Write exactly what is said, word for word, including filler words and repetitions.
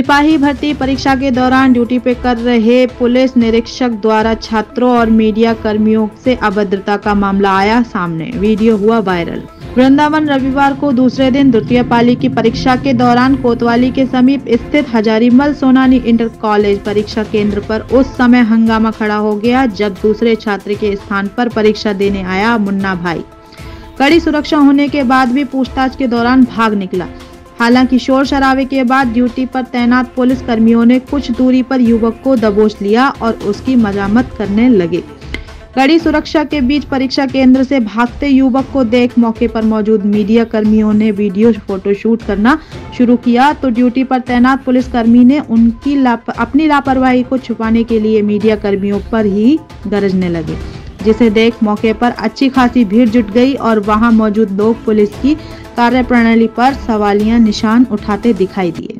सिपाही भर्ती परीक्षा के दौरान ड्यूटी पे कर रहे पुलिस निरीक्षक द्वारा छात्रों और मीडिया कर्मियों से अभद्रता का मामला आया सामने। वीडियो हुआ वायरल। वृंदावन रविवार को दूसरे दिन द्वितीय पाली की परीक्षा के दौरान कोतवाली के समीप स्थित हजारीमल सोनानी इंटर कॉलेज परीक्षा केंद्र पर उस समय हंगामा खड़ा हो गया जब दूसरे छात्र के स्थान पर परीक्षा देने आया मुन्ना भाई कड़ी सुरक्षा होने के बाद भी पूछताछ के दौरान भाग निकला। हालांकि शोर शराबे के बाद ड्यूटी पर तैनात पुलिस कर्मियों ने कुछ दूरी पर युवक को दबोच लिया और उसकी मजामत करने लगे। कड़ी सुरक्षा के बीच परीक्षा केंद्र से भागते युवक को देख मौके पर मौजूद मीडिया कर्मियों ने वीडियो फोटो शूट करना शुरू किया तो ड्यूटी पर तैनात पुलिसकर्मी ने उनकी लाप, अपनी लापरवाही को छुपाने के लिए मीडिया कर्मियों पर ही गरजने लगे, जिसे देख मौके पर अच्छी खासी भीड़ जुट गई और वहां मौजूद लोग पुलिस की कार्यप्रणाली पर सवालिया निशान उठाते दिखाई दिए।